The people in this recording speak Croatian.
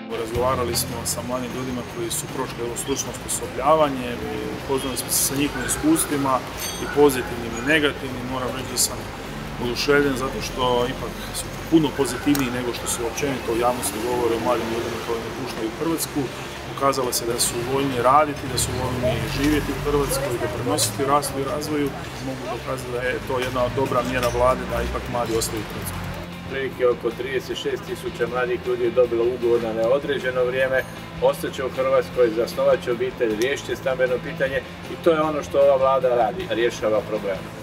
Razgovarali smo sa mladim ljudima koji su prošli ovo stručno osposobljavanje, upoznali smo se sa njihovim iskustvima i pozitivnim i negativnim. Moram reći da sam oduševljen zato što ipak su puno pozitivniji nego što se općenito u javnosti govore o mladim ljudima koji napuštaju Hrvatsku. Pokazalo se da su voljni raditi, da su voljni živjeti u Hrvatskoj, da prenositi rastu i razvoju. Mogu dokazati da je to jedna dobra mjera vlade da ipak mladi ostaju u Hrvatskoj. Prilike oko 36.000 mladih ljudi je dobilo ugovor na neodređeno vrijeme, ostaće u Hrvatskoj, zasnovat će obitelj, riješit će stambeno pitanje i to je ono što ova vlada radi, rješava probleme.